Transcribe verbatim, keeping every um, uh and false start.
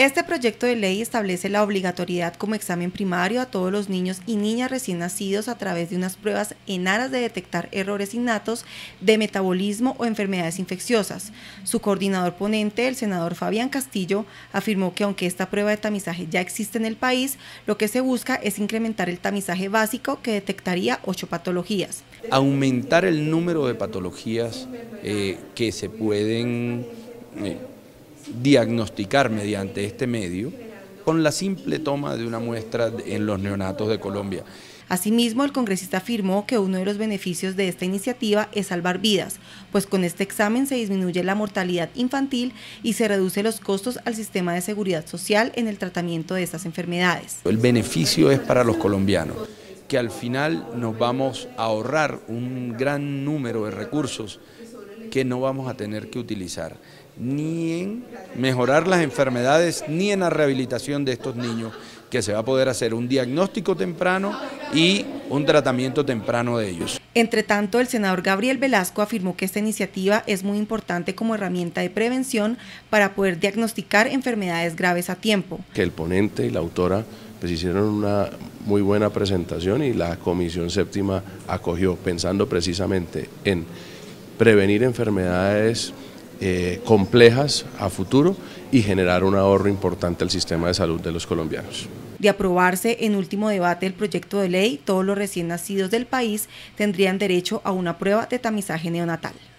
Este proyecto de ley establece la obligatoriedad como examen primario a todos los niños y niñas recién nacidos a través de unas pruebas en aras de detectar errores innatos de metabolismo o enfermedades infecciosas. Su coordinador ponente, el senador Fabián Castillo, afirmó que aunque esta prueba de tamizaje ya existe en el país, lo que se busca es incrementar el tamizaje básico que detectaría ocho patologías. Aumentar el número de patologías eh, que se pueden eh, diagnosticar mediante este medio con la simple toma de una muestra en los neonatos de Colombia. Asimismo, el congresista afirmó que uno de los beneficios de esta iniciativa es salvar vidas, pues con este examen se disminuye la mortalidad infantil y se reduce los costos al sistema de seguridad social en el tratamiento de estas enfermedades. El beneficio es para los colombianos, que al final nos vamos a ahorrar un gran número de recursos que no vamos a tener que utilizar ni en mejorar las enfermedades ni en la rehabilitación de estos niños, que se va a poder hacer un diagnóstico temprano y un tratamiento temprano de ellos. Entre tanto, el senador Gabriel Velasco afirmó que esta iniciativa es muy importante como herramienta de prevención para poder diagnosticar enfermedades graves a tiempo. Que el ponente y la autora pues hicieron una muy buena presentación y la Comisión Séptima acogió, pensando precisamente en prevenir enfermedades eh, complejas a futuro y generar un ahorro importante al sistema de salud de los colombianos. De aprobarse en último debate el proyecto de ley, todos los recién nacidos del país tendrían derecho a una prueba de tamizaje neonatal.